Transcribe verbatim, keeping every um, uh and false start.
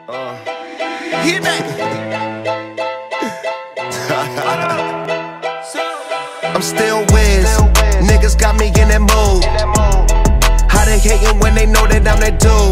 Uh. Hit that. I'm still whiz. Niggas got me in that mood. How they hatin' when they know that I'm that dude?